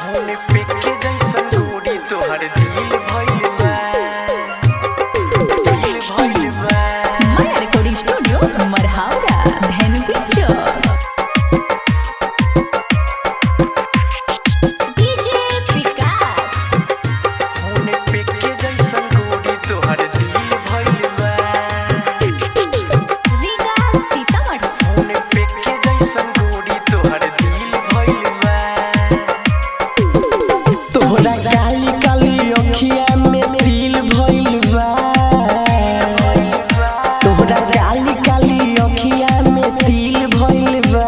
Phone पे के जइसन गोरी तोहर दिल भइल बा, दिल भइल बा। माया रिकॉर्डिंग स्टूडियो मरहावरा धनकुई चौक। डीजे विकास फोन पे के जइसन गोरी तोहर दिल भइल बा, रीगा सीतामढ़ी। फोन पे के जइसन गोरी तोहर दिल भइल बा। तोहरा काली काली अखिया में दिल भइल बा, तोहरा काली काली अखिया में दिल भइल बा।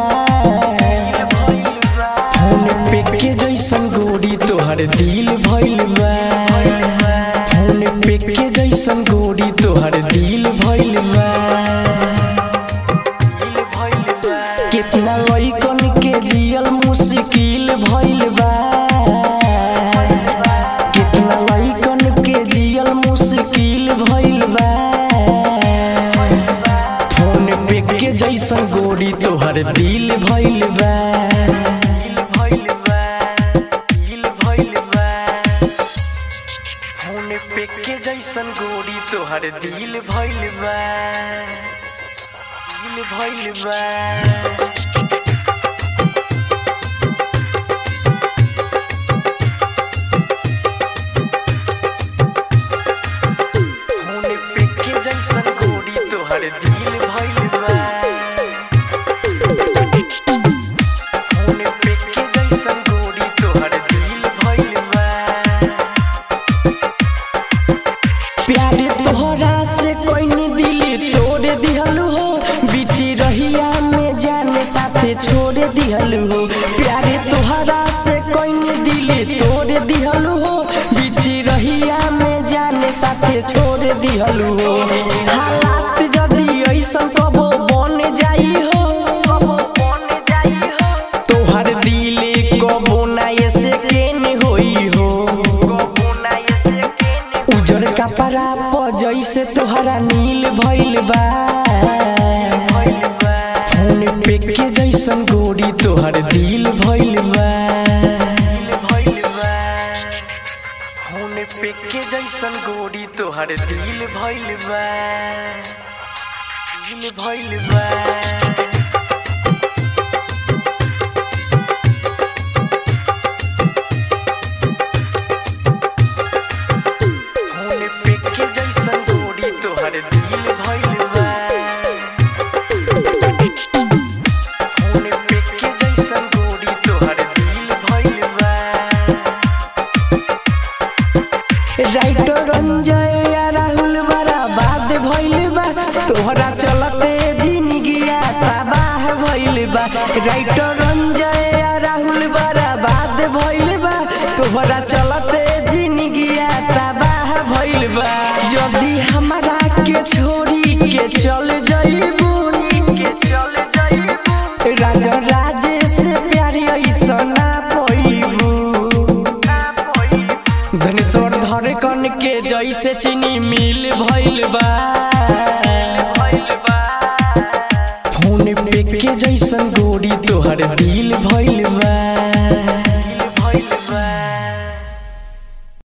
फोन पे के जइसन गोरी तोहर दिल भइल बा, फोन पे के जइसन गोरी तोहर दिल भइल बा। कितना लइकन के जियल मुश्किल भइल बा, कितना लइकन के जियल मुश्किल भइल बा। फोन पे के जइसन गोरी तोहर दिल भइल बा, दिल भइल बा, दिल भइल बा। फोन पे के जइसन गोरी तोहर दिल भइल बा, दिल भइल बा। फोन पे के जइसन गोरी तोहर दिल भइल बा, फोन पे के जइसन गोरी तोहर दिल भइल बा। प्यारे तोहरा से कोई नी दिल तोड़ दिहलु हो, बीची रहिया में जाने साथे छोड़ दिहलु हो। प्यारे तोहरा से कोई नी दिल तोड़ दिहलु हो, बीची रहिया में जाने साथे छोड़ दिहलु हो। हालात जदी ऐसन कबो बन जाई हो, तोहर दिल कबो ना ऐसे केने होई हो। उजर कपड़ा पर जइसे तोहरा नील भइल बा, फोन पे के जइसन गोरी तोहर दिल भइल बा, फोन पे के जइसन गोरी तोहर दिल भइल बा, दिल भइल बा। फोन पे के जइसन गोरी तोहर दिल भइल बा, फोन पे के जइसन गोरी तोहर दिल भइल बा। राइटर रंजन या राहुल बराबाद भइल बा, तोहरा चलते जिंदगिया तबाह भइल बा। राइटर रंजन या राहुल बराबाद भइल बा, तोहरा चलते जिंदगिया तबाह भइल बा। यदि हमरा के छोड़ी के चल जइबू, राजा राजे से प्यार ऐसा ना पइबू। धनेश्वर धड़कन के जइसे चीनी मिल भइल बा, फोन पे के जइसन गोरी तोहर दिल भइल